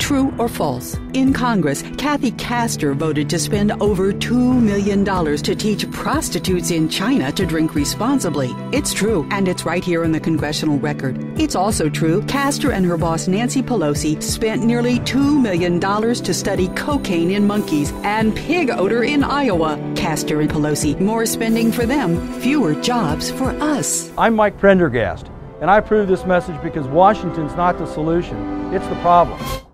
True or false? In Congress, Kathy Castor voted to spend over $2 million to teach prostitutes in China to drink responsibly. It's true, and it's right here in the congressional record. It's also true Castor and her boss Nancy Pelosi spent nearly $2 million to study cocaine in monkeys and pig odor in Iowa. Castor and Pelosi, more spending for them, fewer jobs for us. I'm Mike Prendergast, and I approve this message because Washington's not the solution, it's the problem.